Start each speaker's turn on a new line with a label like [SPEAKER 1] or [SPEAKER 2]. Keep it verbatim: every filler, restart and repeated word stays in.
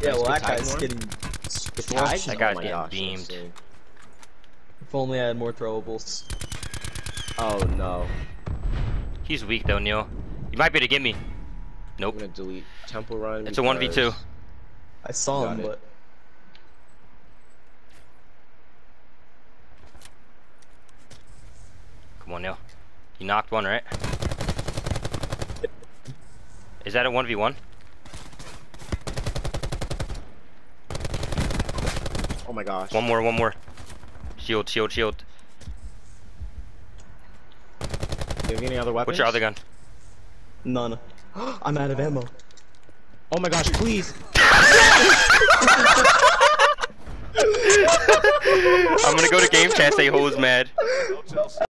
[SPEAKER 1] Yeah, well,
[SPEAKER 2] Get
[SPEAKER 1] that guy's
[SPEAKER 2] tagged
[SPEAKER 1] getting
[SPEAKER 2] Get
[SPEAKER 1] squashed.
[SPEAKER 2] tagged?
[SPEAKER 3] That
[SPEAKER 2] Oh
[SPEAKER 3] guy's
[SPEAKER 2] my
[SPEAKER 3] getting
[SPEAKER 2] gosh,
[SPEAKER 3] beamed.
[SPEAKER 2] insane.
[SPEAKER 1] If only I had more throwables.
[SPEAKER 2] Oh no.
[SPEAKER 3] He's weak though, Neil. You might be able to get me.
[SPEAKER 2] I'm
[SPEAKER 3] Nope.
[SPEAKER 2] gonna delete Temple Run.
[SPEAKER 3] It's a one v two.
[SPEAKER 2] because-
[SPEAKER 1] I saw
[SPEAKER 2] Got
[SPEAKER 1] him,
[SPEAKER 2] it.
[SPEAKER 1] but
[SPEAKER 3] Come on, Neil. You knocked one, right? Is that a one v one?
[SPEAKER 2] Oh my gosh.
[SPEAKER 3] One more, one more. Shield, shield, shield.
[SPEAKER 2] Do you have any other weapons?
[SPEAKER 3] What's your other gun?
[SPEAKER 1] none. I'm out of ammo.
[SPEAKER 2] Oh my gosh, please.
[SPEAKER 3] I'm gonna go to game chat, say hoes mad.